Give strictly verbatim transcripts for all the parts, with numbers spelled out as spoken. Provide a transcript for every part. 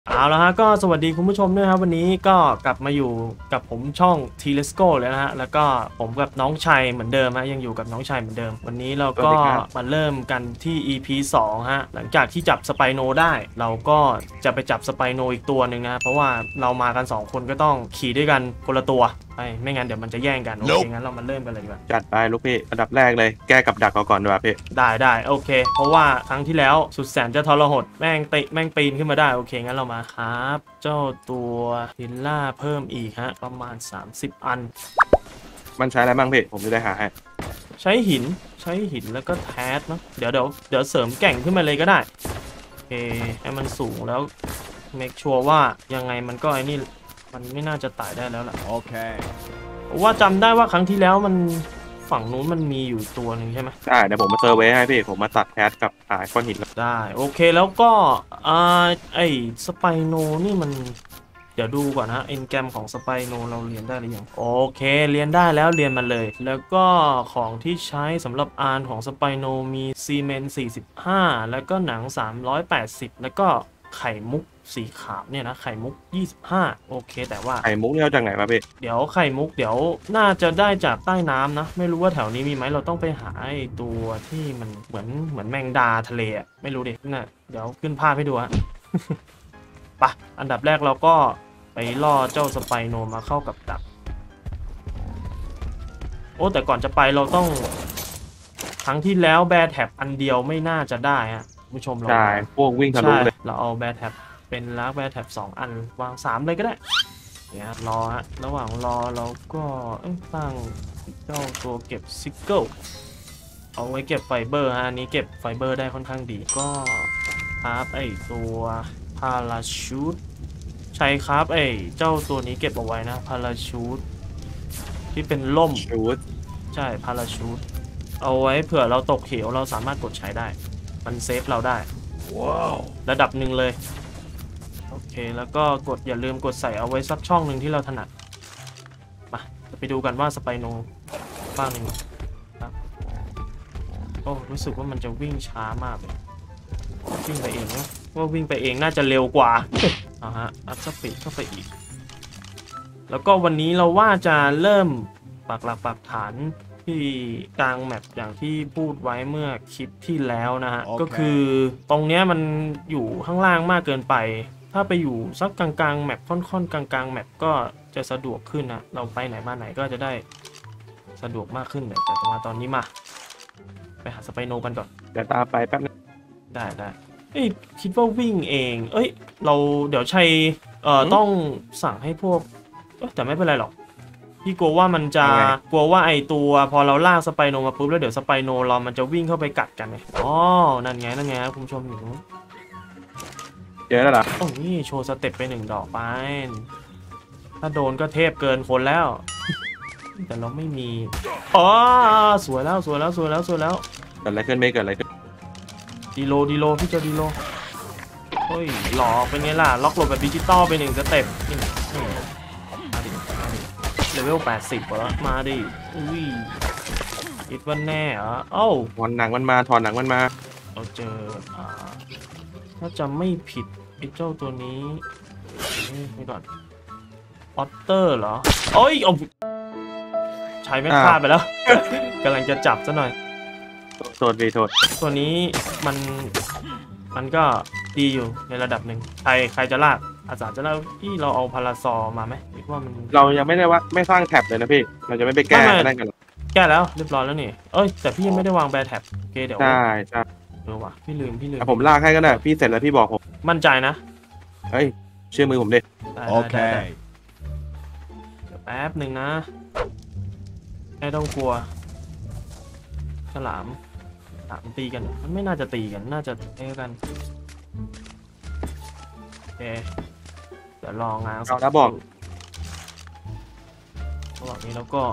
เอาละฮะก็สวัสดีคุณผู้ชมด้วยครับวันนี้ก็กลับมาอยู่กับผมช่อง ที เลส โก้ เลยนะฮะแล้วก็ผมกับน้องชัยเหมือนเดิมฮะยังอยู่กับน้องชัยเหมือนเดิมวันนี้เราก็มาเริ่มกันที่ อี พี สองฮะหลังจากที่จับสไปโนได้เราก็จะไปจับสไปโนอีกตัวหนึ่งนะเพราะว่าเรามากันสองคนก็ต้องขี่ด้วยกันคนละตัวไปไม่งั้นเดี๋ยวมันจะแย่งกันโอเคงั้นเรามาเริ่มกันเลยดีกว่าจัดไปลูกพี่อันดับแรกเลยแก้กับดักเอาก่อนดีกว่าพี่ได้ได้โอเคเพราะว่าครั้งที่แล้วสุดแสนจะทรหดแม่งเตะแม่งปีนขึ้นมาได้โอเคงั้นเรามาครับเจ้าตัววิลล่าเพิ่มอีกฮะประมาณสามสิบอันมันใช้อะไรบ้างพี่ผมจะได้หาให้ใช้หินใช้หินแล้วก็แทสเนาะเดี๋ยวเดี๋ยวเดี๋ยวเสริมแก่งขึ้นมาเลยก็ได้โอเคให้มันสูงแล้วเมคชัวร์ว่ายังไงมันก็ไอ้นี่มันไม่น่าจะตายได้แล้วล่ะโอเคว่าจำได้ว่าครั้งที่แล้วมันฝั่งนู้นมันมีอยู่ตัวหนึ่งใช่ไหมได้เดี๋ยวผมมาเซอร์เวย์ให้พี่ผมมาตัดแคสกับหาก้อนหินได้โอเคแล้วก็อ่าไอสไปโนนี่มันเดี๋ยวดูก่อนนะเอ็นแกรมของสไปโนเราเรียนได้หรือยังโอเคเรียนได้แล้วเรียนมาเลยแล้วก็ของที่ใช้สำหรับอาร์นของสไปโนมีซีเมนต์สี่สิบห้าแล้วก็หนังสามร้อยแปดสิบแล้วก็ไข่มุกสีขาวเนี่ยนะไข่มุกยี่สิบห้าโอเคแต่ว่าไข่มุกเนี่ยจากไหนมาพี่เดี๋ยวไข่มุกเดี๋ยวน่าจะได้จากใต้น้ำนะไม่รู้ว่าแถวนี้มีไหมเราต้องไปหาไอ้ตัวที่มันเหมือนเหมือนแมงดาทะเลอะไม่รู้ดิน่ะเดี๋ยวขึ้นภาพให้ดูฮะ ปะอันดับแรกเราก็ไปล่อเจ้าสไปโนมาเข้ากับดักโอ้แต่ก่อนจะไปเราต้องครั้งที่แล้วแบร์แท็บอันเดียวไม่น่าจะได้ฮะผู้ชมเราใช่พวกวิ่งทะลุเลยเราเอาแบร์แท็บเป็นลักแบร์แท็บสองอันวางสามเลยก็ได้เนี่ยรอฮะระหว่างรอเราก็ตั้งเจ้าตัวเก็บซิกเกิลเอาไว้เก็บไฟเบอร์ฮะอันนี้เก็บไฟเบอร์ได้ค่อนข้างดีก็ครับไอตัวพาราชูตใช่ครับไอเจ้าตัวนี้เก็บเอาไว้นะพาราชูตที่เป็นล่มชูตใช่พาราชูตเอาไว้เผื่อเราตกเหวเราสามารถกดใช้ได้มันเซฟเราได้ว้าวระดับหนึ่งเลยโอเคแล้วก็กดอย่าลืมกดใส่เอาไว้สักช่องหนึ่งที่เราถนัดมาไปดูกันว่าสไปโนบ้างหนึ่งครับโอ้รู้สึกว่ามันจะวิ่งช้ามากเลยวิ่งไปเองนะว่าวิ่งไปเองน่าจะเร็วกว่าเอาฮะอัพสปีดเข้าไปอีกแล้วก็วันนี้เราว่าจะเริ่มปักหลักปักฐานที่กลางแมปอย่างที่พูดไว้เมื่อคลิปที่แล้วนะฮะ okay. ก็คือตรงเนี้ยมันอยู่ข้างล่างมากเกินไปถ้าไปอยู่สักกลางๆแมปค่อนๆกลางๆแมปก็จะสะดวกขึ้นนะเราไปไหนมาไหนก็จะได้สะดวกมากขึ้นเลยแต่มาตอนนี้มาไปหาสไปโนกันก่อนเดี๋ยวตามไปแป๊บนึงได้ได้เอ้ยคิดว่าวิ่งเองเอ้ยเราเดี๋ยวชัยเอ่อต้องสั่งให้พวกแต่ไม่เป็นไรหรอกพี่กลัวว่ามันจะกลัวว่าไอตัวพอเราลากสไปโนมาปุ๊บแล้วเดี๋ยวสไปโนเรามันจะวิ่งเข้าไปกัดกันไงอ๋อนั่นไงนั่นไงคุณผู้ชมอยู่นู้นเจอแล้วเหรอโอ้นี่โชว์สเต็ปไปหนึ่งดอกไปถ้าโดนก็เทพเกินคนแล้วแต่เราไม่มีอ๋อสวยแล้วสวยแล้วสวยแล้วสวยแล้วเกิดอะไรขึ้นไม่เกิดอะไรขึ้นดีโลดีโลพี่เจอดีโลเฮ้ยหล่อเป็นไงล่ะล็อกโหลดแบบดิจิตอลไปหนึ่งสเต็ปเลเวลแปดสิบเหรอมาดิอุ้ยคิดว่าแน่เหรอเอ้าถอนหนังมันมาถอนหนังมันมาเราเจออ่าถ้าจำไม่ผิดไอ้เจ้าตัวนี้นี่ก่อนออตเตอร์เหรอโอ้ยเอาใช้ไม่พลาดไปแล้วกำลังจะจับซะหน่อยโทษดีโทษตัวนี้มันมันก็ดีอยู่ในระดับหนึ่งใครใครจะลากอาจารย์จะเล่าที่เราเอาพาราซอมาไหมคิดว่ามันเรายังไม่ได้ว่าไม่สร้างแท็บเลยนะพี่เราจะไม่ไปแก้ได้กันหรอแก้แล้วเรียบร้อยแล้วนี่เอ้ยแต่พี่ยังไม่ได้วางแบร์แท็บโอเคเดี๋ยวใช่ใช่เออว่ะพี่ลืมพี่ลืมผมลากให้ก็ได้พี่เสร็จแล้วพี่บอกผมมั่นใจนะเฮ้ยเชื่อมือผมดิโอเคเดี๋ยวแป๊บหนึ่งนะไม่ต้องกลัวฉลามฉลามตีกันมันไม่น่าจะตีกันน่าจะเท่กันโอเคเดี๋ยวลองงานเอาแล้วบอกระหว่างนี้แล้วก็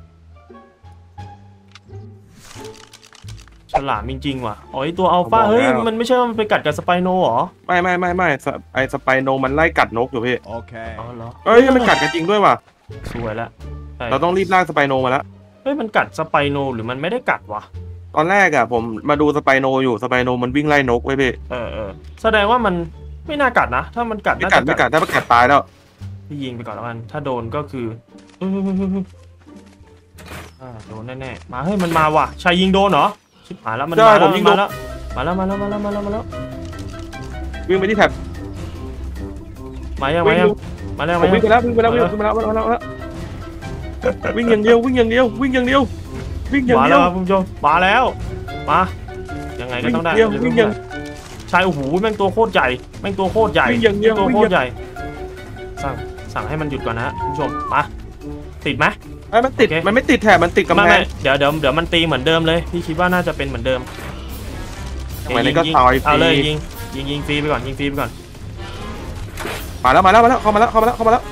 ฉลามจริงๆว่ะอ๋อตัวอัลฟาเฮ้ยมันไม่ใช่ว่ามันไปกัดกับสไปโนหรอไม่ไม่ไม่ไม่ไอสไปโนมันไล่กัดนกอยู่พี่โอเคอ๋อเหรอเฮ้ยมันกัดกันจริงด้วยว่ะสวยละเราต้องรีบลากสไปโนมาแล้วเฮ้ยมันกัดสไปโนหรือมันไม่ได้กัดวะตอนแรกอะผมมาดูสไปโนอยู่สไปโนมันวิ่งไล่นกไว้พี่เออเออแสดงว่ามันไม่น่ากัดนะถ้ามันกัดไม่น่ากัดจะไม่กัดถ้ามันกัดตายแล้วพี่ยิงไปก่อนแล้วกันถ้าโดนก็คือเอออ่าโดนแน่ๆมาเฮ้ยมันมาว่ะชายยิงโดนเหรอชิบหายแล้วมันมาแล้วมันมาแล้วมาแล้วมาแล้วมาแล้วมาแล้วมาแล้ววิ่งไปที่แท็บมายังมายังมาแล้วผมมาวิ่งยัไปงแล้ววิ่งไปแล้ววิ่งไปแล้ววิ่งไปแล้ววิ่งไปแล้ววิ่งอย่างเดียววิ่งอย่างเดียววิ่งอย่างเดียววิ่งอย่างมาเดีแล้ยว วครับคุณผู้ชมมาแล้วมายังไงก็ต้องได้วิ่งเดียววิ่งอย่างชายโอ้โหแม่งตัวโคตรใหญ่แม่งตัวโคตรใหญ่วิ่งอย่างเดียวตัววิ่งโคอย่างตรใหญ่สั่งสั่งให้มันหยุดก่อนนะคุณผู้ชมมาติดไหมไอ้มันติดมันไม่ติดแถบมันติดกำไม่แพไม่งเดี๋ยวเดี๋ยวเดี๋ยวมันตีเหมือนเดิมเลยพี่คิดว่าน่าจะเป็นเหมือนเดิมทำไมนี่ก็ยิงซอยฟเอาเลยรียิงยิงยิงฟรีไปก่อนยิงฟรีไปก่อนมาแล้วมาแล้วมาแล้วเข้ามาแล้วเข้ามาแล้วเข้ามาแล้ว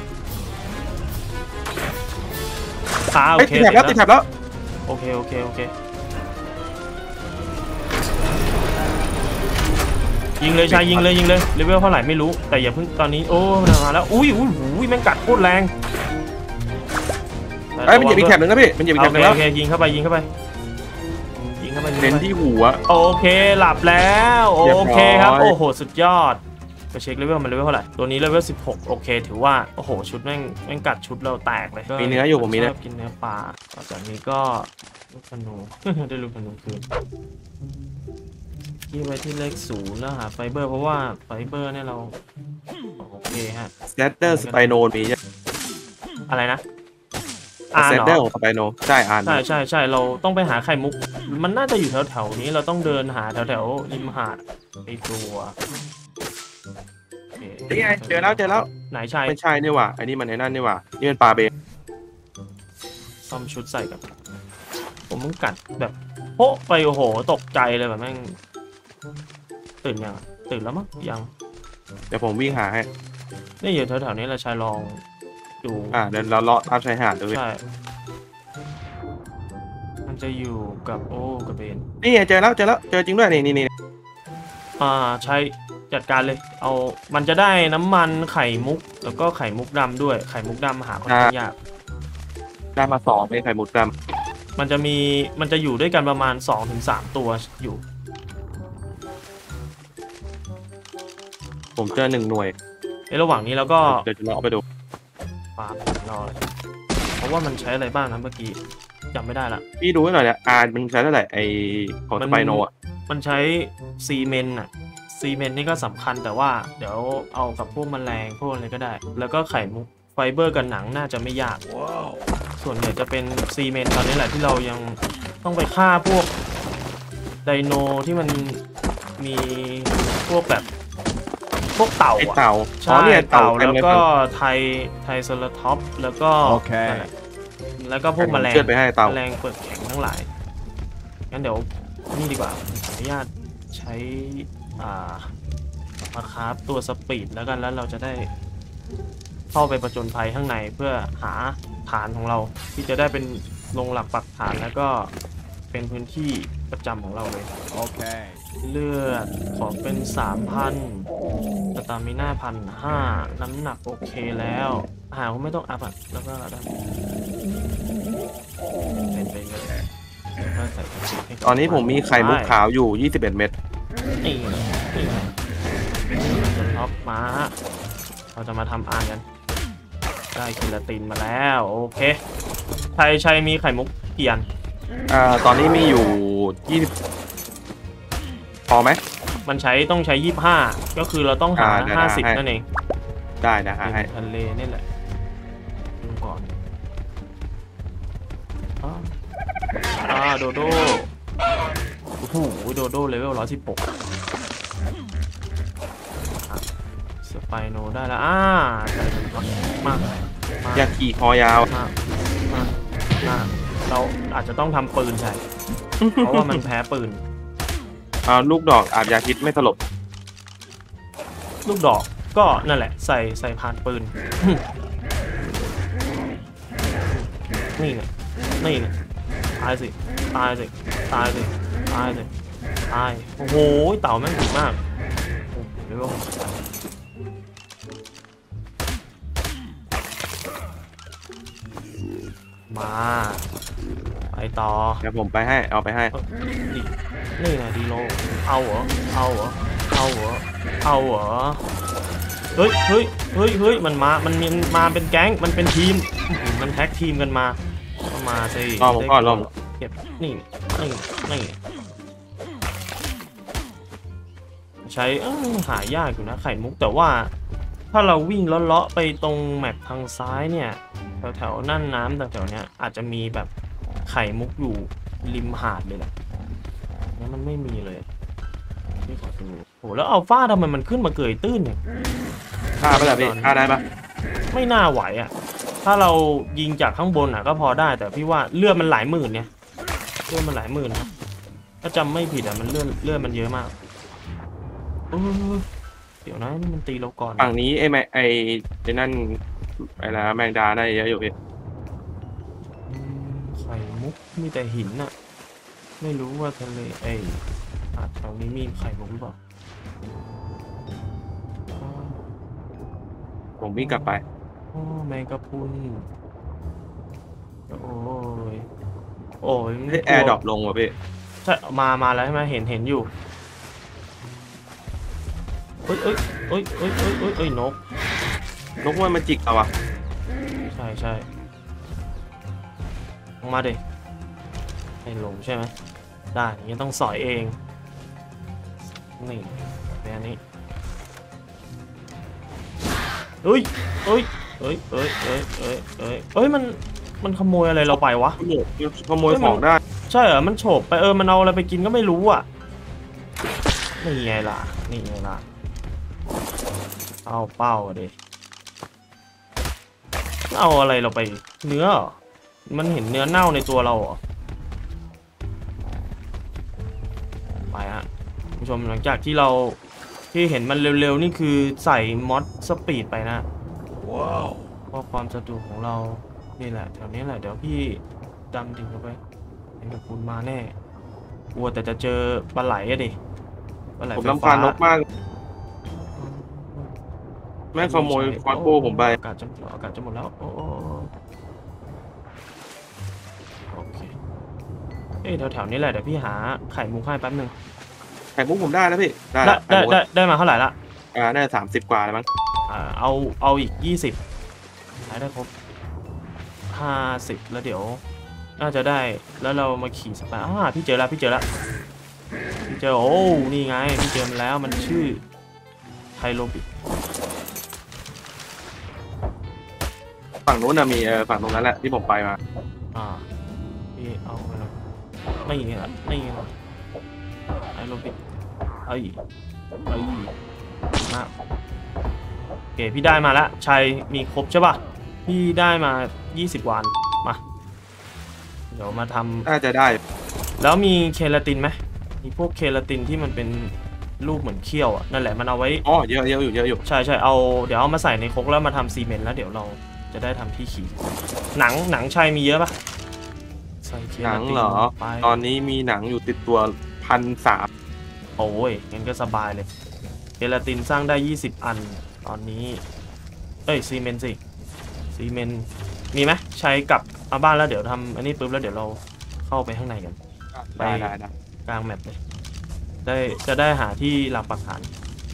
อ่าโอไอ้ยเคติดแถบแล้วติดแถบแล้วโอเคโอเคโอเคยิงเลยชายยิงเลยยิงเลยเลเวลเท่าไหร่ไม่รู้แต่อย่าเพิ่งตอนนี้โอ้มาแล้วอุ้ยอุ้ยอุ้ยแม่งกัดโคตรแรงไอ้ยมันเหยียบอีกแถบหนึ่งนะพี่มันเหยียบอีกโอแถบหเคนึ่งแล้วโอเคยิงเข้าไปยิงเข้าไปยิงเข้าไปยิงเน้นเข้าไปที่หัวโอเคหลับแล้วโอเรียบร้อยเคครับโอ้โหสุดยอดไปเช็คเลเวลมันเลเวลเท่าไหร่ตัวนี้เลเวลสิบหกโอเคถือว่าโอ้โหชุดแม่งแม่งกัดชุดเราแตกเลยมีเนื้ออยู่ผมมีเนื้อชอบกินเนื้อปลาต่อจากนี้ก็ลูกธนู ได้ลูกธนูคืนที่ไว้ที่เลขศูนย์แล้วหาไฟเบอร์เพราะว่าไฟเบอร์เนี่ยเราโอเคฮะสแตตเตอร์สไปโนมีใช่อะไรนะสอ่านแตตเหรเตอร์อของสไปโนใช่อ่านใช่ใช่ใช่เราต้องไปหาไข่มุก มันน่าจะอยู่แถวแถวๆนี้เราต้องเดินหาแถวแถวๆริมหาดไอตัวโอเคนี่ไงเจอแล้วเจอแล้วไหนชายไม่ใช่นี่หว่าอันนี้มันไอ้นั่นนี่หว่านี่มันปลาเบนซ่อมชุดใส่กับผมมึงกัดแบบโป๊ะไปโอ้โหตกใจเลยแบบแม่งตื่นยังอะตื่นแล้วมั้งยังเดี๋ยวผมวิ่งหาให้นี่อยู่แถวแถวๆนี้เราชายลองดูอ่าเดี๋ยวเราเลาะตามชายหาดดูใช่ มันจะอยู่กับโอ้กระเบนนี่ไงเจอแล้วเจอแล้วเจอจริงด้วยนี่นี่นี่อ่าใช้จัดการเลย เอามันจะได้น้ำมันไข่มุก แล้วก็ไข่มุกดำด้วย ไข่มุกดำหาค่อนข้างยากได้มาสองเป็นไข่หมุดดมันจะมี มันจะอยู่ด้วยกันประมาณ สองถึงสาม ตัวอยู่ำผมเจอหนึ่งหน่วยในระหว่างนี้เราก็เดี๋ยวจะเลาะไปดูปาดรอเลย เพราะว่ามันใช้อะไรบ้างนะเมื่อกี้จำไม่ได้ละพี่ดูให้หน่อยเนี่ยอ่านมันใช้เท่าไหร่ไอของมัสนไปโนอ่ะมันใช้ซีเมนต์อะซีเมนต์นี่ก็สำคัญแต่ว่าเดี๋ยวเอากับพวกแมลงพวกอะไรก็ได้ แล้วก็ไข่มุกไฟเบอร์กับหนังน่าจะไม่ยาก ส่วนใหญ่จะเป็นซีเมนต์ตอนนี้แหละที่เรายังต้องไปฆ่าพวกไดโนที่มันมีพวกแบบพวกเต่าไออะเต่าอ๋อใช่เนี่ยเต่าเต่าเต็มแล้วเลยก็ครับไทยไทยโซลาท็อปแล้วก็โอเคนั่นแหละแล้วก็พวกแมลงเชือดไปให้เต่าแมลงเปลือกแข็งทั้งหลายงั้นเดี๋ยวนี่ดีกว่าขออนุญาตใช้อ่ามาคราฟตัวสปีดแล้วกันแล้วเราจะได้เข้าไปประจนภัยข้างในเพื่อหาฐานของเราที่จะได้เป็นลงหลักปักฐานแล้วก็เป็นพื้นที่ประจำของเราเลย Okay. เลือดขอเป็นสามพันสตามิน่าพันห้าน้ำหนักโอเคแล้วอาหารก็ไม่ต้องอัพอ่ะแล้วก็ได้เป็นไปเลยแล้วก็ใส่กระสุนให้กับตอนนี้ผมมีไข่มุกขาวอยู่ยี่สิบเอ็ดเม็ดนี่นี่ท็อปมาเราจะมาทำอ่านกันได้คิลาตินมาแล้วโอเคไทยชัยมีไข่มุกกี่อันอ่าตอนนี้มีอยู่ยี่สิบพอไหมมันใช้ต้องใช้ยี่สิบห้าก็คือเราต้องหาอ่าได้ห้าสิบให้นั่นเองได้นะฮะให้ทะเลนี่แหละดูก่อนอ่าอ่าโดโดโอ้โหโดโดเลเวลร้อยสิบหกสไปโนได้แล้วอ่าใส่มามาอยากขี่คอยาวมามามาเราอาจจะต้องทำปืนใช่ เพราะว่ามันแพ้ปืนอ่าลูกดอกอาบยาพิษไม่สลบลูกดอกก็นั่นแหละใส่ใส่ผ่านปืน นี่เนี่ยนี่เนี่ยตายสิตายสิตายสิตายสิตายโอ้โหเต่าแม่งถึงมากโอ้โหเดี๋ยวมาไปต่อเดี๋ยวผมไปให้เอาไปให้เอ้าดีนี่ไงดีโลเอาเหรอเอาเหรอเอาเหรอเอาเหรอเฮ้ยเฮ้ยเฮ้ยเฮ้ยมันมามันมีมาเป็นแก๊งมันเป็นทีมมันแท็กทีมกันมาก็มาสิรอผมก่อนรอผมเก็บนี่นี่นี่ใช้หายากอยู่นะไข่มุกแต่ว่าถ้าเราวิ่งเลาะๆไปตรงแมปทางซ้ายเนี่ยแถวๆนั่นน้ำแถวๆเนี้ยอาจจะมีแบบไข่มุกอยู่ริมหาดเลยแหละนี่มันไม่มีเลยนี่ขอดูโหแล้วอัลฟาทำไมมันขึ้นมาเกยตื้นเนี่ยฆ่าไปแล้วพี่ฆ่าได้ปะไม่น่าไหวอ่ะถ้าเรายิงจากข้างบนอ่ะก็พอได้แต่พี่ว่าเลือดมันหลายหมื่นเนี่ยเลือดมันหลายหมื่นนะถ้าจำไม่ผิดอ่ะมันเลือดเลือดมันเยอะมากเออเดี๋ยวนะนี่มันตีเราก่อนฝั่งนี้ไอ้แมไอ้ไอ้นั่นไอ้ละแมงดาได้เยอะอยู่พี่ไข่มุกมีแต่หินน่ะไม่รู้ว่าทะเลไอ้หาดแถวนี้มีไข่มุกหรือเปล่าผมวิ่งกลับไปโอ้แมงกะพรุนโอ้ยโอ้ยให้แอร์ดรอปลงว่ะพี่ใช่มามาแล้วใช่ไหมเห็นเห็นอยู่เอ้ยเอ้ยเอ้ยเอ้ยเอ้ยเอ้ยเอ้ยนกนกมันมาจิกเอาอะใช่ใช่ลงมาดิให้ลงใช่ไหมได้อย่างนี้ต้องสอยเองนี่แบบอันนี้เอ้ยเอ้ยเอ้ยเอ้ยเอ้ยเอ้ยเอ้ยเอ้ยมันมันขโมยอะไรเราไปวะขโมยขโมยของได้ใช่เหรอมันโฉบไปเออมันเอาอะไรไปกินก็ไม่รู้อ่ะนี่ไงล่ะนี่ไงล่ะเอาเป้าอะดิเอาอะไรเราไปเนื้อเหรอมันเห็นเนื้อเน่าในตัวเราเหรอไปฮะผู้ชมหลังจากที่เราที่เห็นมันเร็วๆนี่คือใส่มอดสปีดไปนะว้าวเพราะความสะดวกของเรานี่แหละแถวนี้แหละเดี๋ยวพี่ดำดิ่งเข้าไปเห็นกับคุณมาแน่กลัวแต่จะเจอปลาไหลอะดิปลาไหลผมไฟรำฟ้าคาญนกมากแม่งขโมยควานโป้ผมไปอากาศจะอากาศจะหมดแล้วโอ้โอเคเอ้ยแถวๆนี้แหละเดี๋ยวพี่หาไข่มุกให้แป๊บนึงไข่มุกผมได้นะพี่ได้ได้ละได้ไข่มุกได้ได้มาเท่าไหร่ละอ่าได้สามสิบกว่าแล้วมั้งอ่าเอาเอาอีกยี่สิบใช้ได้ครบห้าสิบแล้วเดี๋ยวน่าจะได้แล้วเรามาขี่สไปอ่าพี่เจอแล้วพี่เจอแล้วพี่เจอโอ้นี่ไงพี่เจอมันแล้วมันชื่อไทโรบิฝั่งนู้นนะมีเออฝั่งตรงนั้นแหละที่ผมไปมาอ่าพี่เอาไปแล้วไม่เงี้ยไม่เงี้ยไทโรบิไอ้ไอ้มากโอเคพี่ได้มาแล้วชัยมีครบใช่ป่ะพี่ได้มายี่สิบวันมาเดี๋ยวมาทำน่าจะได้แล้วมีเคลาตินไหมมีพวกเคลาตินที่มันเป็นรูปเหมือนเขี้ยวอ่ะนั่นแหละมันเอาไว้อ๋อเยอะเยอะอยู่เยอะอยู่ใช่ใช่เอาเดี๋ยวเอามาใส่ในครกแล้วมาทำซีเมนต์แล้วเดี๋ยวเราจะได้ทำที่ขี่หนังหนังชัยมีเยอะปะใส่เคหนัลาง ตินเหรอไปตอนนี้มีหนังอยู่ติดตัวพันสามโอ้ยงั้นก็สบายเลยเคลาตินสร้างได้ยี่สิบอันตอนนี้เอ้ยซีเมนต์สิซีเมนต์มีไหมใช้กลับมาบ้านแล้วเดี๋ยวทำอันนี้ปุ๊บแล้วเดี๋ยวเราเข้าไปข้างในกันได้ได้ได้กลางแมปเลยได้จะได้หาที่หลักปักฐาน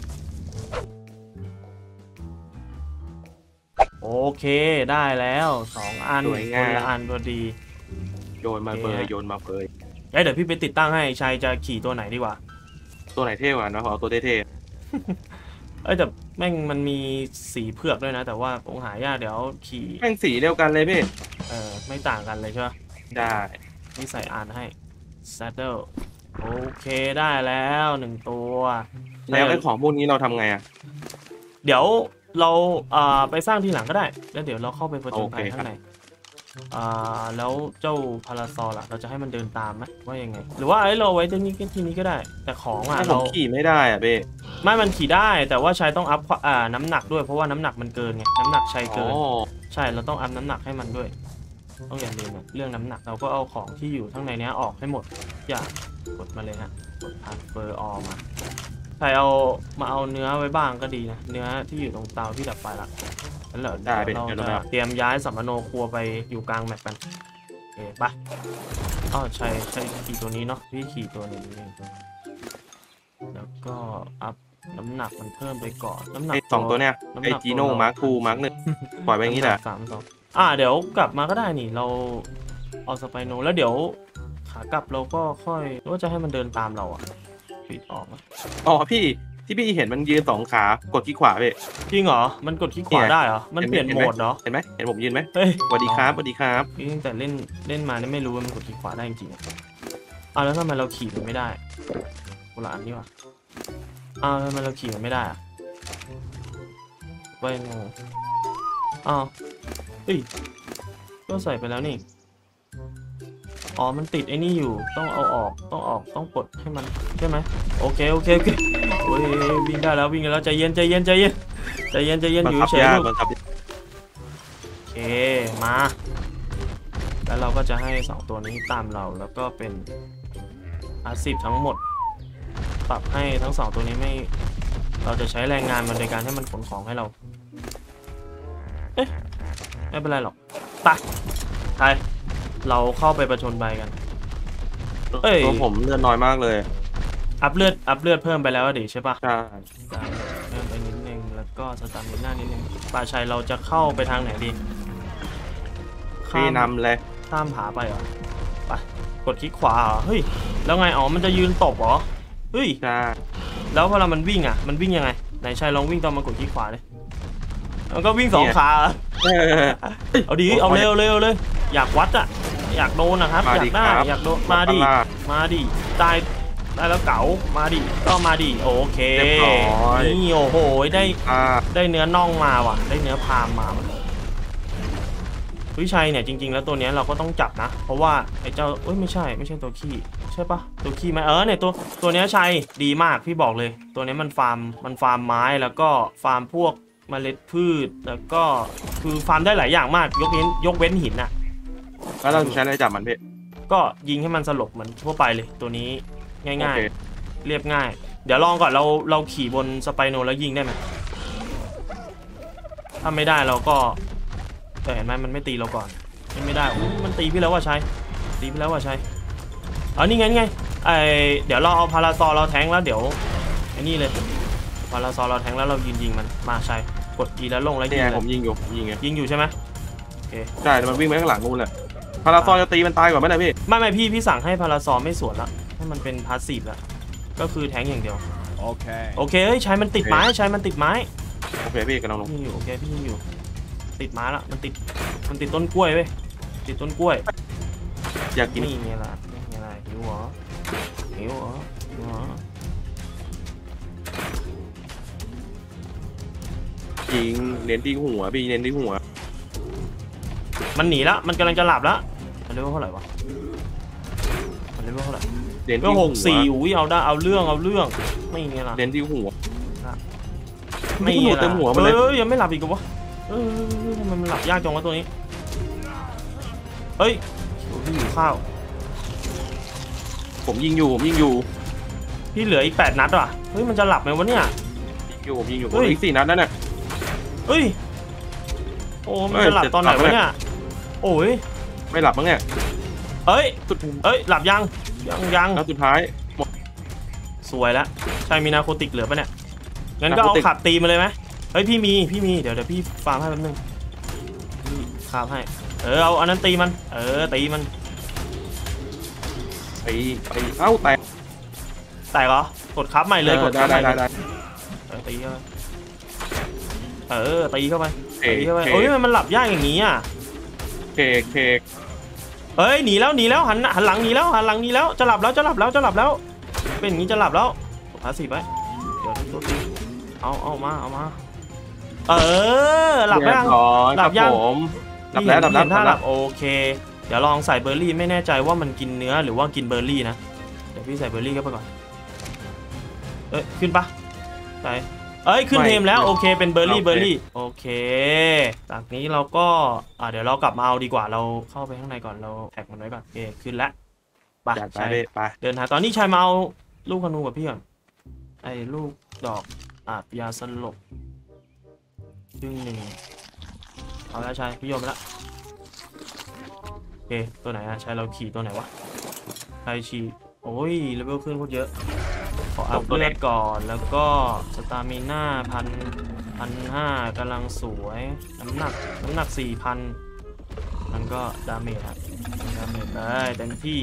โอเคได้แล้วสองอันคนละอันพอดีโยนมาเบยโยนมาเบยเอ้ยเดี๋ยวพี่ไปติดตั้งให้ชัยจะขี่ตัวไหนดีกว่าตัวไหนเท่กว่านะขอเอาตัวเท่เอ้ยแต่แม่งมันมีสีเผือกด้วยนะ แต่ว่าผมหายากเดี๋ยวขี่ๆแม่งสีเดียวกันเลยพี่เออไม่ต่างกันเลยใช่ไหมได้นี่ใส่อ่านให้ saddle โอเคได้แล้วหนึ่งตัวแล้วไอ้ของพวกนี้เราทำไงอ่ะเดี๋ยวเราเอ่อไปสร้างทีหลังก็ได้ แล้วเดี๋ยวเราเข้าไปผจญภัยโอเคครับข้างในอ่าแล้วเจ้าพาราซอลล่ะเราจะให้มันเดินตามไหมว่ายังไง หรือว่าไอ้เราไว้ที่นี่ที่นี้ก็ได้ แต่ของอ่ะถ้าผมเราขี่ไม่ได้อ่ะพี่ไม่มันขี่ได้แต่ว่าชัยต้องอัพอ่าน้ำหนักด้วยเพราะว่าน้ำหนักมันเกินไงน้ำหนักชัยอ๋เกินอใช่เราต้องอัพน้ำหนักให้มันด้วย ต้องอย่าลืมนะเรื่องน้ำหนักเราก็เอาของที่อยู่ข้างในนี้ออกให้หมดอย่ากดมาเลยฮะกด transfer all มาใครเอามาเอาเนื้อไว้บ้างก็ดีนะเนื้อที่อยู่ตรงเตาที่ดับไฟละแล้วเดี๋ยวเราจะเตรียมย้ายสัมมโนครัวไปอยู่กลางแมปกันโอเคปะอ๋อใช่ใช่ขี่ตัวนี้เนาะพี่ขี่ตัวนี้แล้วก็อัพน้ำหนักมันเพิ่มไปก่อนน้ำหนักไอ้สองตัวเนี้ยไอจีโน่มาร์คทูมาร์คหนึ่งปล่อยไปอย่างนี้แหละสามสองอ่าเดี๋ยวกลับมาก็ได้นี่เราเอาสไปโนแล้วเดี๋ยวขากลับเราก็ค่อยหรือว่าจะให้มันเดินตามเราอ่ะปิดออกนะอ๋อพี่ที่พี่เห็นมันยืนสองขากดคลิกขวาพี่จริงเหรอมันกดคลิกขวาได้เหรอมันเปลี่ยนโหมดเหรอเห็นไหมเห็นผมยืนไหมเฮ้ยสวัสดีครับสวัสดีครับตั้งแต่เล่นเล่นมาเนี่ยไม่รู้ว่ามันกดคลิกขวาได้จริงๆอ่ะแล้วทำไมเราขี่มันไม่ได้โบราณนี่วะอ้าวทำไมเราขี่มันไม่ได้อะไปงงอ้าวเฮ้ยก็ใส่ไปแล้วนี่อ๋อมันติดไอ้นี่อยู่ต้องเอาออกต้องออกต้องปลดให้มันใช่ไหมโอเคโอเคโอเคโอ้ยวิ่งได้แล้ววิ่งได้แล้วใจเย็นใจเย็นใจเย็นใจเย็นใจเย็นบัอง ยู่คับเฉยยากลูกบังคับยากโอเคมาแล้วเราก็จะให้สองตัวนี้ตามเราแล้วก็เป็นอาสิบทั้งหมดปรับให้ทั้งสองตัวนี้ไม่เราจะใช้แรงงานมันในการให้มันขนของให้เราเอ๊ะไม่เป็นไรหรอกไปไปเราเข้าไปประชนใบกันเอ้ยตัวผมเลือดน้อยมากเลยอัพเลือดอัพเลือดเพิ่มไปแล้วดิใช่ปะใช่เพิ่มไปนิดนึงแล้วก็สตามิน่านิดนึงป่าชัยเราจะเข้าไปทางไหนดีพี่นำเลยข้ามผาไปเหรอไปกดคลิกขวาเหรอเฮ้ยแล้วไงอ๋อมันจะยืนตบเหรอเฮ้ยใช่แล้วพอเรามันวิ่งอ่ะมันวิ่งยังไงไหนชัยลองวิ่งตอนมันกดคลิกขวาเลยมันก็วิ่งสองขาเหรอเออเอาดีเอาเร็วเร็วเลยอยากวัดอ่ะอยากโดนนะครับอยากได้อยากโดนมาดิมาดิได้ได้แล้วเก๋ามาดิก็มาดิโอเคนี่โอ้โหได้อ่าได้เนื้อน่องมาว่ะได้เนื้อพามมาวิชัยเนี่ยจริงๆแล้วตัวนี้เราก็ต้องจับนะเพราะว่าไอ้เจ้าเอ้ยไม่ใช่ไม่ใช่ตัวขี้ใช่ปะตัวขี้ไหมเออเนี่ยตัวตัวนี้ชัยดีมากพี่บอกเลยตัวนี้มันฟาร์มมันฟาร์มไม้แล้วก็ฟาร์มพวกเมล็ดพืชแล้วก็คือฟาร์มได้หลายอย่างมากยกเว้นยกเว้นหินน่ะแล้วเราใช้อะไรจับมันพี่ก็ยิงให้มันสลบเหมือนทั่วไปเลยตัวนี้ง่ายโอเคๆเรียบง่ายเดี๋ยวลองก่อนเราเราขี่บนสไปโนแล้วยิงได้ไหมถ้าไม่ได้เราก็แต่เห็นไหมมันไม่ตีเราก่อนมันไม่ได้อุ๊ยมันตีพี่แล้วว่าใช่ตีพี่แล้วว่าใช่อ๋อนี่ไงนี่ไงไอเดี๋ยวเราเอาพาราซอเราแทงแล้วเดี๋ยวไอ้นี่เลยพาราซอเราแทงแล้วเรายิงยิงมันมาใช่กดอีแล้วลงแล้วยินี่งไงเลผยมยิงอยู่ผมยิงไงยิงอยู่ใช่ไหมโอเคใช่แต่มันวิ่งไปข้างหลังนู่นเลยพาราซอนจะตีมันตายก่อนไหมนะพี่ไม่ไม่พี่พี่สั่งให้พาราซอไม่สวนละให้มันเป็นพาสซีฟละก็คือแทงอย่างเดียวโอเคโอเคเฮ้ยใช้มันติดไม้ใช้มันติดไม้โอเคพี่กำลังลงพี่อยู่โอเคพี่ยังอยู่ติดไม้ละมันติดมันติดต้นกล้วยเว้ยติดต้นกล้วยอยากกินนี่ไงล่ะนี่ไงล่ะหิวเหรอหิวเหรอหิวเหรอยิงเน้นที่หัวพี่เน้นที่หัวมันหนีแล้วมันกำลังจะหลับแล้วมันเลเวลเท่าไหร่วะมันเลเวลเท่าไหร่เน้นเลเวที่ลหัหวกสี่อุ้ยเอาได้เอาเรื่องเอาเรื่องไม่ไงล่ะเน้นที่หัวไม่หัไงวเต็ล่ะมหัวมันเลยเอ้ยยังไม่หลับอีกเหรอวะเออทำไมมันหลับยากจังวะตัวนี้เฮ้ยพี่อยู่ข้าวผมยิงอยู่ผมยิงอยู่พี่เหลืออีกแปดนัดว่ะเฮ้ยมันจะหลับไหมวะเนี่ยยิงอยู่ผมยิงอยู่เฮ้ยอีกสี่นัดนั่นน่ะเฮ้ยโอ้มันเอ้ยจะหลับตอนไหนจะหลับวะไหมเนี่ยโอ้ยไม่หลับมั้งเนี่ยเอ้ยสุดเอ้ยหลับยังยังยังนัดสุดท้ายหมดสวยแล้วใช่มีนาโคติกเหลือปะเนี่ยงั้นก็เอานาโคติกขับตีมาเลยไหมเฮ้ยพี่มีพี่มีเดี๋ยวเดี๋ยวพี่ฟาร์มให้แป๊บนึงพี่ขับให้เออเอาอันนั้นตีมันเออตีมันไปไปเอ้าแตกแตกเหรอกดคับใหม่เลยกดได้คับใหได้ม่เลได้ยได้เออตีเข้าไปเออตีเข้าไปเคตีเข้าไปเคโอ้ยมันหลับยากอย่างนี้อ่ะเคเคเอ้ยหนีแล้วหนีแล้วหันหันหลังหนีแล้วหันหลังหนีแล้วจะหลับแล้วจะหลับแล้วจะหลับแล้วเป็นอย่างนี้จะหลับแล้วกดพาสซีฟไว้เดี๋ยวตัวตีเอาเอามาเอามาเออหลับเรียัยงบร้อยหลับยังครับผมหลับแล้วหลับพี่แล้วเห็นถ้าหหลัลับบโอเคเดี๋ยวลองใส่เบอร์รี่ไม่แน่ใจว่ามันกินเนื้อหรือว่ากินเบอร์รี่นะเดี๋ยวพี่ใส่เบอร์รี่เข้าไปก่อนเอ้ยขึ้นปะใส่เอ้ยขึ้นเทมแล้วโอเคเป็นเบอร์รี่เบอร์รี่โอเคจากนี้เราก็อ่าเดี๋ยวเรากลับมาเอาดีกว่าเราเข้าไปข้างในก่อนเราแท็กมันไว้ก่อนโอเคขึ้นแล้วไปจัดไปใช่พี่ไปเดินทางตอนนี้ชายมาเอาลูกธนูกับพี่ก่อนไอ้ลูกดอกอาบยาสลบครึ่งหนึ่งเอาแล้วชายพี่โยนไปแล้วโอเคตัวไหนอะชายเราขี่ตัวไหนวะชายขี่โอ้ยเลเวลขึ้นโคตรเยอะขอออัพเลือดก่อนแล้วก็สตามิน่าพันพันห้ากำลังสวยน้ำหนักน้ำหนักสี่พันมันก็ดาเมจครับดาเมจได้เต็มที่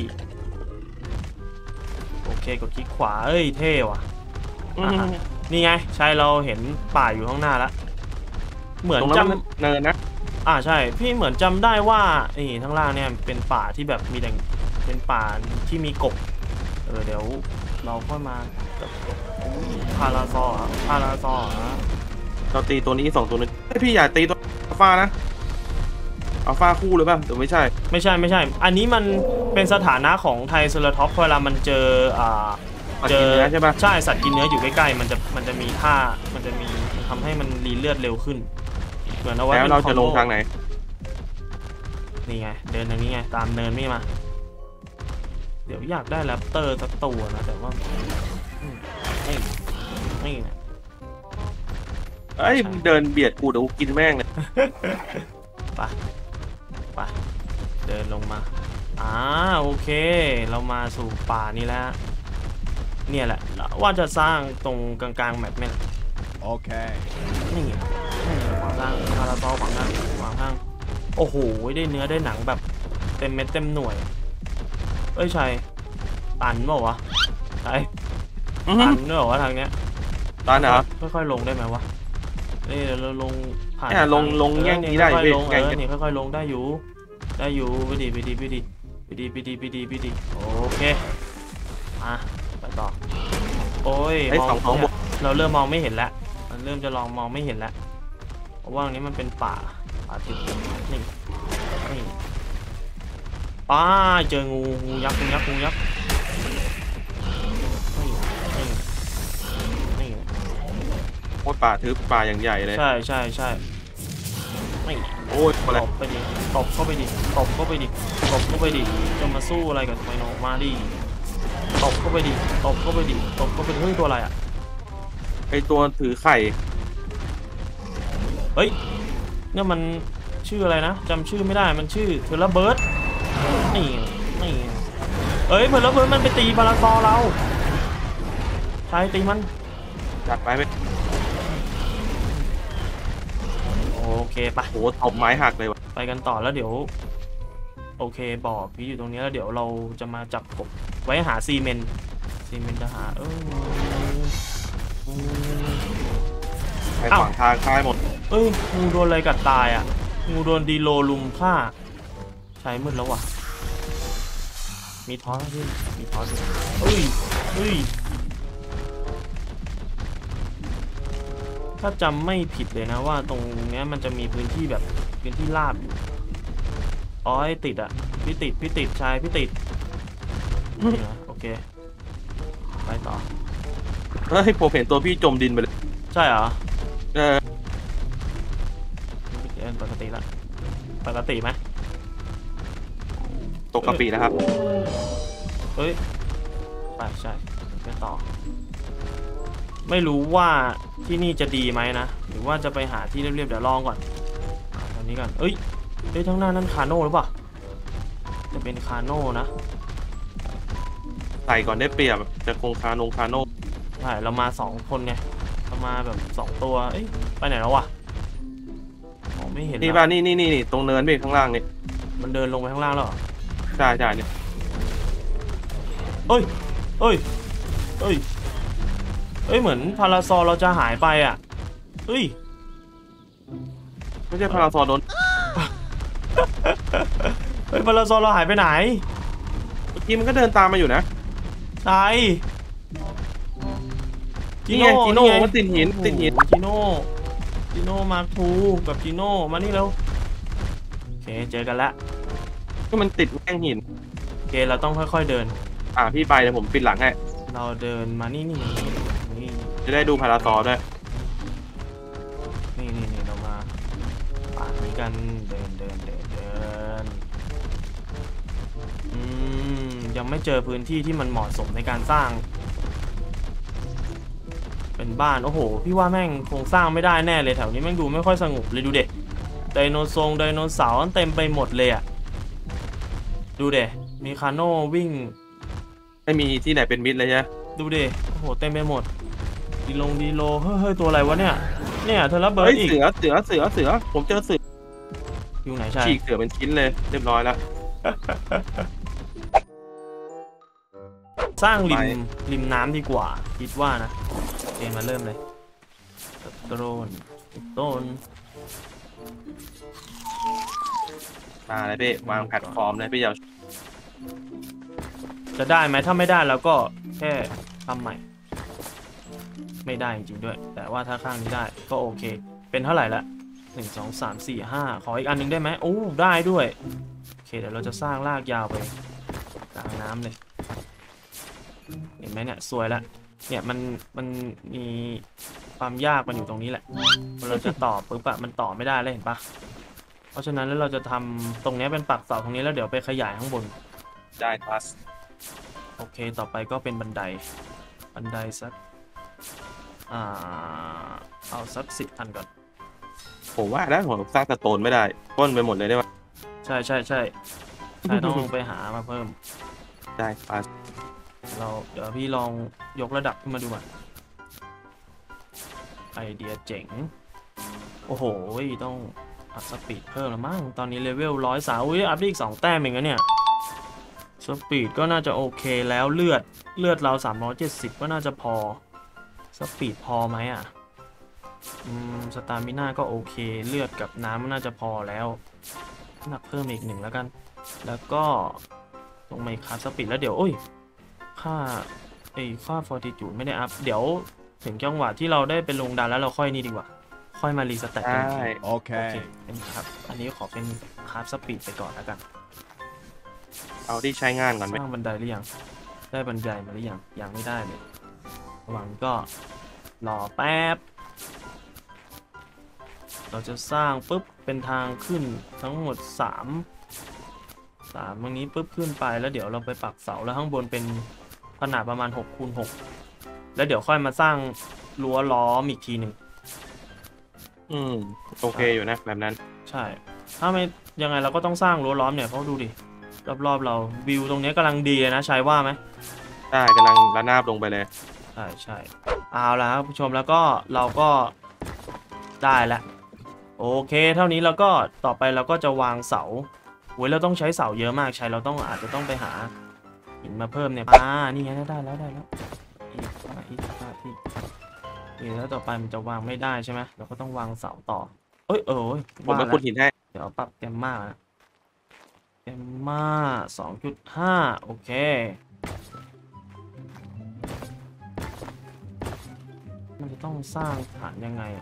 โอเคกดคลิกขวาเอ้ยเท่ว่ะนี่ไงใช่เราเห็นป่าอยู่ข้างหน้าแล้วเหมือนจำเนินนะอ่าใช่พี่เหมือนจำได้ว่านี่ข้างล่างเนี่ยเป็นป่าที่แบบมีแต่เป็นป่าที่มีกบเออเดี๋ยวเราค่อยมาพาราซอร์พาราซอร์เราตีตัวนี้สองตัวนึงพี่อย่าตีตัวอัลฟานะอัลฟาคู่หรือเปล่าหรือไม่ใช่ไม่ใช่ไม่ใช่อันนี้มันเป็นสถานะของไทเซอร์ท็อปเวลามันเจออ่าเจอใช่ปะใช่สัตว์กินเนื้ออยู่ใกล้ๆมันจะมันจะมีท่ามันจะมีทำให้มันรีเลือดเร็วขึ้นเหมือนเอาไว้แล้วเราจะลงทางไหนนี่ไงเดินทางนี้ไงตามเนินนี่มาเดี๋ยวอยากได้แรปเตอร์สักตัวนะแต่ว่าไม่ไม่นะเอ้ยเดินเบียดกูเดี๋ยวกินแม่งเลยไปไปเดินลงมาอ่าโอเคเรามาสู่ป่านี้แล้วเนี่ยแหละว่าจะสร้างตรงกลางๆแมปเนี่ยโอเคนี่ขวางล่างพาราซอขวางล่างขวางข้างโอ้โหได้เนื้อได้หนังแบบเต็มเม็ดเต็มหน่วยเอ้ยชัยตันเปล่าวะใช่ตันเนอะวะทางเนี้ยตันเหรอค่อยๆลงได้ไหมวะนี่เราลงผ่านลงลงแง่นี้ได้ค่อยๆลงเออนี่ค่อยๆลงได้อยู่ได้อยู่ไปดีไปดีไปดีไปดีไปดีไปดีไปดีโอเคอ่ะไปต่อโอ้ยมองเราเริ่มมองไม่เห็นแล้วมันเริ่มจะลองมองไม่เห็นแล้วเพราะว่าอันนี้มันเป็นป่าป่าทึบนี่นี่ป้าเจองูงูยักษ์งูยักษ์งูยักษ์นี่นี่นี่โอ้ป่าทึบป่าอย่างใหญ่เลยใช่ใช่ใช่ไม่โอ้ยตบไปดิตบเข้าไปดิตบเข้าไปดิตบเข้าไปดิจะมาสู้อะไรกับไมโนมาดิตบเข้าไปดิตบเข้าไปดิตบเข้าไปดิเฮ้ยตัวอะไรอ่ะไอตัวถือไข่เฮ้ยเนี่ยมันชื่ออะไรนะจำชื่อไม่ได้มันชื่อเทเลเบิร์ดนี่นี่เอ้ยเทเลเบิร์ดมันไปตีพาราซอเราใช่ตีมันจัดไปไปโอเคปะโหตบไม้หักเลยวะไปกันต่อแล้วเดี๋ยวโอเคบอกพี่อยู่ตรงนี้แล้วเดี๋ยวเราจะมาจับกบไว้หาซีเมนต์ซีเมนต์จะหาเออไปขวางทางค่ายหมดเอ้ยงูโดนอะไรกัดตายอ่ะงูโดนดีโลลุมฆ่าใช้มืดแล้วว่ะมีท้อนด้วยมีท้อนด้วยเอ้ยเฮ้ยถ้าจำไม่ผิดเลยนะว่าตรงเนี้ยมันจะมีพื้นที่แบบพื้นที่ราบอยู่อ๋อไอ้ติดอ่ะพี่ติดพี่ติดชายพี่ติดนี่นะโอเคไปต่อเฮ้ยผมเห็นตัวพี่จมดินไปเลยใช่เหรอเออปกติละปกติไหมตกกระปีนะครับเฮ้ยไปใช่ไปต่อไม่รู้ว่าที่นี่จะดีไหมนะหรือว่าจะไปหาที่เรียบๆเดี๋ยวลองก่อนตอนนี้ก่อนเอ้ยเฮ้ยทั้งหน้านั่นคาโน่หรือเปล่าจะเป็นคาโน่นะใส่ก่อนได้เปรียบจะคงคาโนคาโน่ใช่เรามาสองคนไงเรามาแบบสองตัวเอ้ยไปไหนแล้ววะมองไม่เห็นนี่บ้านนี่นี่นี่ตรงเนินไปข้างล่างนี่มันเดินลงไปข้างล่างแล้วใช่ใช่เนี่ยเอ้ยเอ้ยเอ้ยเอ้ยเหมือนพาราซอเราจะหายไปอ่ะเฮ้ยไม่ใช่พาราซอโดนเฮ้ยพาราซอเราหายไปไหนเมื่อกี้มันก็เดินตามมาอยู่นะใช่จีโน่จีโน่มันติดหินติดหินจีโน่จีโน่มาร์คทูกับจีโน่มานี่แล้วโอเคเจอกันแล้วก็มันติดแง่งหินโอเคเราต้องค่อยๆเดินอ่าพี่ไปเดี๋ยวผมปิดหลังให้เราเดินมานี่นี่นี่จะได้ดูพาราซอด้วยนี่นี่นี่เรามาป่านี้กันเดินเดินเดินเดินอืมยังไม่เจอพื้นที่ที่มันเหมาะสมในการสร้างเป็นบ้านโอ้โหพี่ว่าแม่งคงสร้างไม่ได้แน่เลยแถวนี้แม่งดูไม่ค่อยสงบเลยดูเด็กไดโนเสาร์ไดโนเสาร์เต็มไปหมดเลยอ่ะดูเด็กมีคาโน่วิ่งไม่มีที่ไหนเป็นมิดเลยใช่ดูดิโอ้โหเต็มไปหมดดีลงดีโลเฮ้ยเฮ้ยตัวอะไรวะเนี่ยเนี่ยเธอระเบิดเฮ้ยอีกเสือเสือเสือเสือผมเจอเสืออยู่ไหนใช่ฉีกเสือเป็นชิ้นเลยเรียบร้อยแล้วสร้างริมไปริมน้ำดีกว่าคิดว่านะเกมมาเริ่มเลยโดรนต้นมาเลยพี่วางแพลตฟอร์มเลยพี่เยาวจะได้ไหมถ้าไม่ได้เราก็แค่ทำใหม่ ไม่ได้จริงๆด้วย แต่ว่าถ้าข้างนี้ได้ก็โอเค เป็นเท่าไหร่ละหนึ่งสองสามสี่ห้าขออีกอันหนึงได้ไหมโอ้ได้ด้วยโอเคเดี๋ยวเราจะสร้างลากยาวไปกลางน้ำเลยเห็นไหมเนี่ยสวยละเนี่ยมันมันมีความยากมันอยู่ตรงนี้แหละเราจะต่อปุ๊บอะมันต่อไม่ได้เลยเห็นปะเพราะฉะนั้นแล้วเราจะทำตรงนี้เป็นปักเสาตรงนี้แล้วเดี๋ยวไปขยายข้างบนได้คลาสโอเคต่อไปก็เป็นบันไดบันไดสักอ่าเอาสักสิบอันก่อนผมว่าแล้วผมสร้างสโตนไม่ได้ต้นไปหมดเลยได้ไหมใช่ใช่ใช่ใช่ต้องลงไปหามาเพิ่มได้คลาสเราเดี๋ยวพี่ลองยกระดับขึ้นมาดูก่อนไอเดียเจ๋งโอ้โหต้องอัพสปีดเพิ่มแล้วมั้งตอนนี้เลเวลร้อยสาวอุ้ยอัพได้อีกสองแต้มเองนะเนี่ยสปีดก็น่าจะโอเคแล้วเลือดเลือดเราสามร้อยเจ็ดสิบก็น่าจะพอสปีดพอไหมอ่ะอืมสตามิน่าก็โอเคเลือดกับน้ำน่าจะพอแล้วหนักเพิ่มอีกหนึ่งแล้วกันแล้วก็ลงมาอีกคัสสปีดแล้วเดี๋ยวโอ้ยค่าไอ้ค่าฟอร์ติจูดไม่ได้อัพเดี๋ยวถึงจังหวะที่เราได้เป็นลงดันแล้วเราค่อยนี่ดีกว่าค่อยมารีสแตทกันอีกทีได้โอเคโอเคเป็นครับอันนี้ขอเป็นคาร์บสปีดไปก่อนแล้วกันเอาที่ใช้งานก่อนสไหมร้างบันไดหรือยังได้บันไดมาหรือยังยังไม่ได้เลยระหว่างก็รอแป๊บเราจะสร้างปุ๊บเป็นทางขึ้นทั้งหมดสาม สามตรงนี้ปุ๊บขึ้นไปแล้วเดี๋ยวเราไปปักเสาแล้วข้างบนเป็นขนาดประมาณหกคูณหกแล้วเดี๋ยวค่อยมาสร้างรั้วล้อมอีกทีหนึ่งอืมโอเคอยู่นะแบบนั้นใช่ ถ้าไม่ยังไงเราก็ต้องสร้างรั้วล้อมเนี่ยเพราะดูดิรอบๆเราวิวตรงนี้กำลังดีเลยนะชัยว่าไหมได้กำลังระนาบลงไปเลยใช่ใช่เอาละครับผู้ชมแล้วก็เราก็ได้แล้วโอเคเท่านี้แล้วก็ต่อไปเราก็จะวางเสาโว้ยเราต้องใช้เสาเยอะมากชัยเราต้องอาจจะต้องไปหาหินมาเพิ่มเนี่ยอ่านี่ไงได้แล้วได้แล้วอีกห้าอีกห้าที่นี่แล้วต่อไปมันจะวางไม่ได้ใช่ไหมเราก็ต้องวางเสาต่อเอ้ยเออผมไปว่าขุแล้ดวหินให้เดี๋ยวปรับแกมมาแกมมาสองจุดห้าโอเคมันจะต้องสร้างฐานยังไงอ่ะ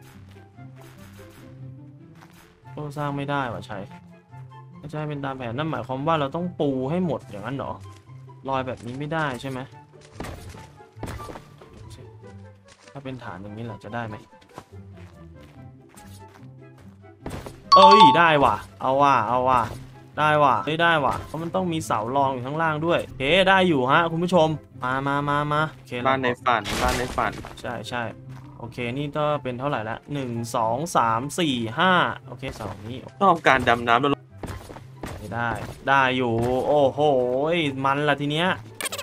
โอ้สร้างไม่ได้ว่ะชัยไม่ใช่เป็นตามแผนนั่นหมายความว่าเราต้องปูให้หมดอย่างนั้นเหรอลอยแบบนี้ไม่ได้ใช่ไหมถ้าเป็นฐานอย่างนี้แหละจะได้ไหมเอ้ยได้ว่ะเอาว่ะเอาว่ะได้ว่ะเฮ้ยได้ว่ะเพราะมันต้องมีเสารองอยู่ข้างล่างด้วยโอเคได้อยู่ฮะคุณผู้ชมมามามามาโอเคบ้านในฝันบ้านในฝันใช่ใช่โอเคนี่ก็เป็นเท่าไหร่ละหนึ่งสองสามสี่ห้าโอเคเสานี้ชอบการดำน้ำแล้วไม่ได้ได้อยู่โอ้โหมันละทีเนี้ย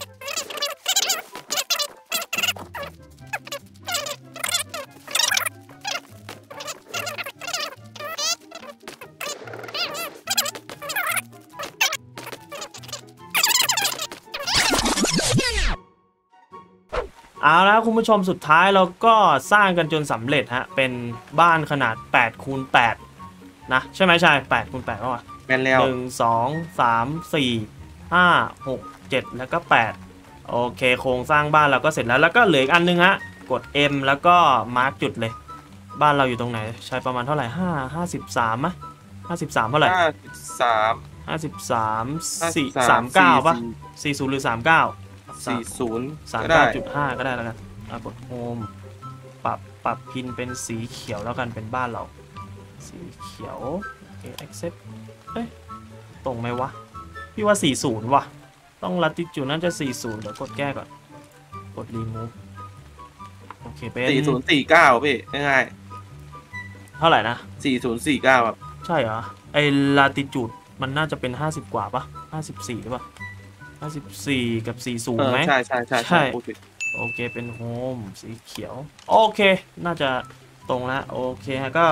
เอาแล้วคุณผู้ชมสุดท้ายเราก็สร้างกันจนสำเร็จฮะเป็นบ้านขนาดแปดคูณแปดนะใช่ไหมใช่แปดคูณแปดป่าวะแม่นแล้วหนึ่งสองสามสี่ห้าหกเจ็ดแล้วก็แปดโอเคโครงสร้างบ้านเราก็เสร็จแล้วแล้วก็เหลืออีกอันนึงฮะกด M แล้วก็มาร์กจุดเลยบ้านเราอยู่ตรงไหนใช้ประมาณเท่าไหร่ห้าห้าสิบสามมะห้าสิบสามเท่าไหร่ห้าสิบสามห้าสิบสามสี่ห้สามเก้าป่ะสี่สี่ศูนย์หรือสามเก้าสี่ศูนย์สามก็เก้าได้จุดห้าก็ได้แล้วกันอ่ะกดโฮมปรับปรับพินเป็นสีเขียวแล้วกันเป็นบ้านเรา สีเขียวโอเค accept เอ้ยตรงไหมวะ พี่ว่า สี่สิบ ว่ะ ต้องลัติจูดน่าจะ สี่สิบ เดี๋ยวกดแก้ก่อน กด remove โอเคเป็นสี่ศูนย์สี่เก้าพี่ง่ายเท่าไหร่นะๆสี่ศูนย์สี่เก้าครับใช่เหรอ ไอ้ลัติจูดมันน่าจะเป็น ห้าสิบ กว่าปะห้าสิบสี่หรือเปล่าห้าสิบสี่กับสี่สิบเออไหมใช่ใช่ใช่ใช่พูดผิดโอเคเป็นโฮมสีเขียว โอเค น่าจะตรงแล้วโอเคฮะก็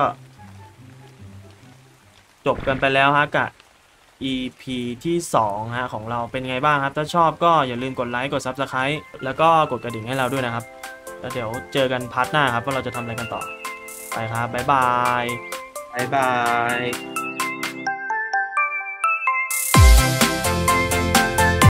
จบกันไปแล้วฮะกับ อี พี ที่สองฮะของเราเป็นไงบ้างครับ ถ้าชอบก็อย่าลืมกดไลค์กด Subscribe แล้วก็กดกระดิ่งให้เราด้วยนะครับ แล้วเดี๋ยวเจอกันพาร์ทหน้าครับว่าเราจะทำอะไรกันต่อ ไปครับ บ๊ายบายบ๊ายบาย